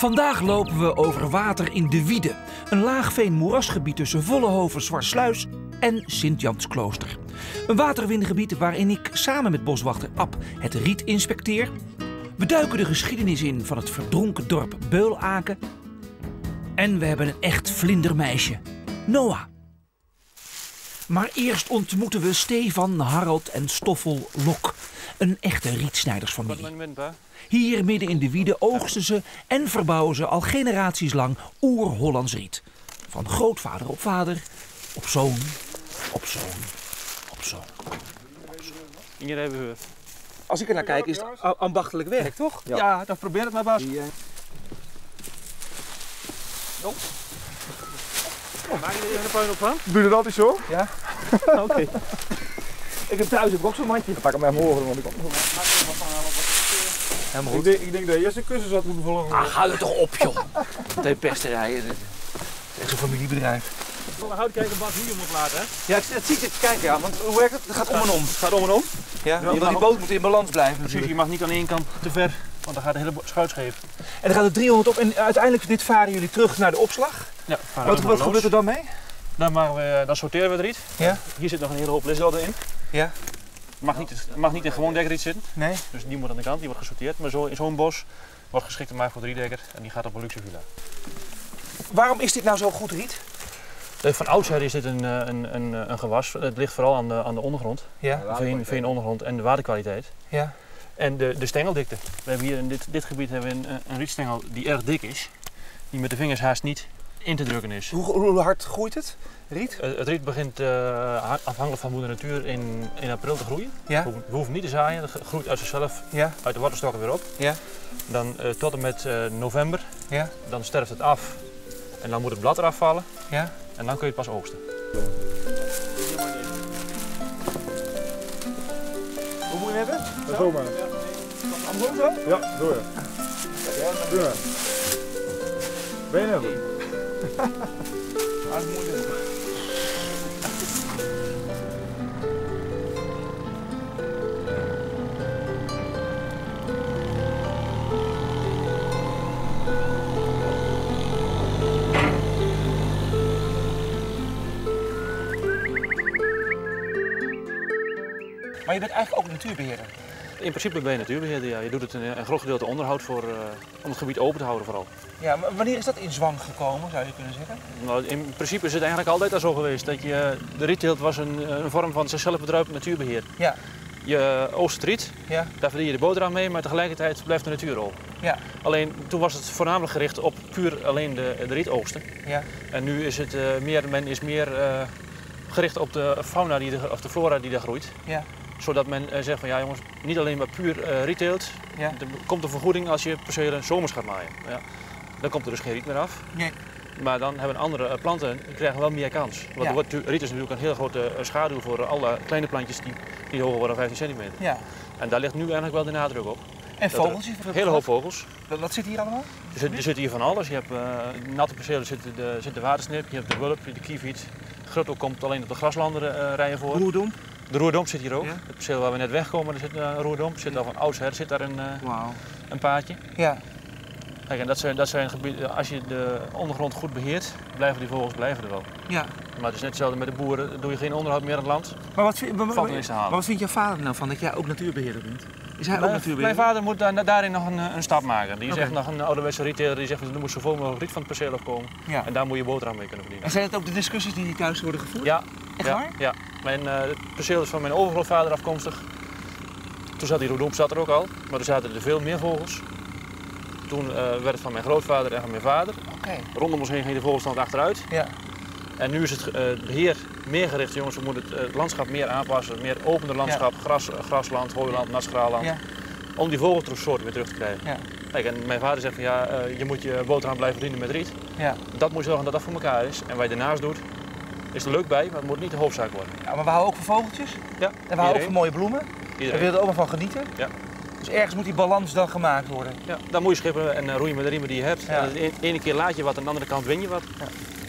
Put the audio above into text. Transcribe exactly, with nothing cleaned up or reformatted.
Vandaag lopen we over water in de Wiede. Een laagveen moerasgebied tussen Vollenhoven, Zwartsluis en Sint-Jansklooster. Een waterwingebied waarin ik samen met boswachter Ab het riet inspecteer. We duiken de geschiedenis in van het verdronken dorp Beulaken. En we hebben een echt vlindermeisje, Noah. Maar eerst ontmoeten we Stefan, Harold en Stoffel Lok. Een echte rietsnijdersfamilie. Hier midden in de Wiede oogsten ze en verbouwen ze al generaties lang oer-Hollands riet. Van grootvader op vader, op zoon, op zoon, op zoon. Hier hebben we. Als ik er naar kijk is het ambachtelijk werk, toch? Ja, ja, dan probeer het maar, baas. Die, uh... oh. Oh, maak je er even een puin op van? Doe je dat altijd zo? Ja. Oké. Okay. Ik heb thuis ook zo'n mandje. Ik pak hem met mijn oren, want ik kom nog maak er wat van halen. Helemaal goed. Ik denk, ik denk dat je eerst een kussen had moeten volgen. Ah, ga er toch op, joh. De pesterijen. Het is echt een familiebedrijf. Houd kijken wat hoe je moet laten, hè? Ja, het ziet het. Kijk, ja, want hoe werkt het? Het gaat om en om. Het gaat om en om. Ja, ja, die boot moet in balans blijven. Precies, je mag niet aan één kant te ver, want dan gaat de hele schuit scheef. En dan gaat het driehonderd op en uiteindelijk dit varen jullie terug naar de opslag. Ja, wat wat gebeurt er dan mee? Dan, maken we, dan sorteren we het riet. Ja. Hier zit nog een hele hoop lisselden in. Ja. Mag niet, mag niet in gewoon dekriet zitten. Nee. Dus die moet aan de kant, die wordt gesorteerd. Maar zo, in zo'n bos wordt geschikt gemaakt voor de rietdekker en die gaat op een luxe villa. Waarom is dit nou zo goed riet? Van oudsher is dit een, een, een, een gewas. Het ligt vooral aan de, aan de ondergrond. Ja. De veen, veenondergrond en de waterkwaliteit. Ja. En de, de stengeldikte. We hebben hier in dit, dit gebied hebben we een, een rietstengel die erg dik is. Die met de vingers haast niet in te drukken is. Hoe, hoe hard groeit het, riet? Het, het riet begint uh, afhankelijk van moeder natuur in, in april te groeien. Ja. We, we hoeven niet te zaaien, het groeit uit zichzelf, ja. uit de wortelstokken weer op. Ja. Dan uh, tot en met uh, november, ja. Dan sterft het af en dan moet het blad eraf vallen. Ja. En dan kun je het pas oogsten. Hoe moet je het hebben? Ja, zo maar. Andersom zo? Ja, zo ja. Ja, ja. Ben je net? Dat is moeilijk. Maar je bent eigenlijk ook natuurbeheerder? In principe ben je natuurbeheerder, ja. Je doet het een, een groot gedeelte onderhoud voor, uh, om het gebied open te houden vooral. Ja, maar wanneer is dat in zwang gekomen, zou je kunnen zeggen? Nou, in principe is het eigenlijk altijd al zo geweest. Dat je, de rietteelt was een, een vorm van zichzelf bedruipend natuurbeheer. Ja. Je oogst het riet, ja. Daar verdien je de boterham mee, maar tegelijkertijd blijft de natuur open. Ja. Alleen toen was het voornamelijk gericht op puur alleen de, de rietoogsten. Ja. En nu is het uh, meer, men is meer uh, gericht op de fauna die de, of de flora die daar groeit. Ja. Zodat men uh, zegt van ja jongens, niet alleen maar puur uh, rietteelt. Ja. Er komt een vergoeding als je percelen zomers gaat maaien. Ja. Dan komt er dus geen riet meer af. Nee. Maar dan hebben andere uh, planten die krijgen wel meer kans. Want ja. de riet is natuurlijk een heel grote uh, schaduw voor alle kleine plantjes die niet hoger worden dan vijftien centimeter. Ja. En daar ligt nu eigenlijk wel de nadruk op. En vogeltjes? Een hele hoop vogels. Wat, wat zit hier allemaal? Er zit, er zit hier van alles. Je hebt uh, natte percelen, zit de, zit de watersnip, je hebt de wulp, de kieviet. Gruttel komt alleen op de graslanden uh, rijden voor. Roerdomp? De roerdomp zit hier ook. Ja? Het perceel waar we net wegkomen, er zit uh, een roerdomp. Er zit al van oudsher zit daar een, uh, wow. een paadje. Ja. Kijk, en dat zijn, dat zijn gebieden, als je de ondergrond goed beheert, blijven die vogels blijven er wel. Ja. Maar het is net hetzelfde met de boeren, doe je geen onderhoud meer aan het land, maar wat vind, maar, valt er niks te halen. Maar wat vindt jouw vader nou van dat jij ook natuurbeheerder bent? Is hij ook mijn, natuurbeheerder? Mijn vader moet daar, daarin nog een, een stap maken. Die okay. zegt nog een ouderwetse retailer, die zegt er moet zoveel mogelijk riet van het perceel afkomen. Ja. En daar moet je boterham mee kunnen verdienen. En zijn het ook de discussies die thuis worden gevoerd? Ja. Echt ja, waar? Ja. Mijn, uh, het perceel is van mijn overgrootvader afkomstig. Toen zat die roerdomp zat er ook al, maar er zaten er veel meer vogels. Toen uh, werd het van mijn grootvader en van mijn vader. Okay. Rondom ons heen ging de vogelstand achteruit. Ja. En nu is het uh, beheer meer gericht, jongens, we moeten het, uh, het landschap meer aanpassen. Meer opener landschap, ja. Gras, grasland, hooiland, nasgraalland. Ja. Om die vogelsoorten weer terug te krijgen. Ja. Kijk, en mijn vader zegt van ja, uh, je moet je boterham blijven verdienen met riet. Ja. Dat moet je zorgen dat dat voor elkaar is. En wat je daarnaast doet, is er leuk bij, maar het moet niet de hoofdzaak worden. Ja, maar we houden ook van vogeltjes. Ja. En we houden ook van mooie bloemen. Iedereen. We willen er allemaal van genieten. Ja. Dus ergens moet die balans dan gemaakt worden. Ja, dan moet je schippen en uh, roeien met de riemen die je hebt. Ja. En de ene keer laat je wat, aan de andere kant win je wat. Ja.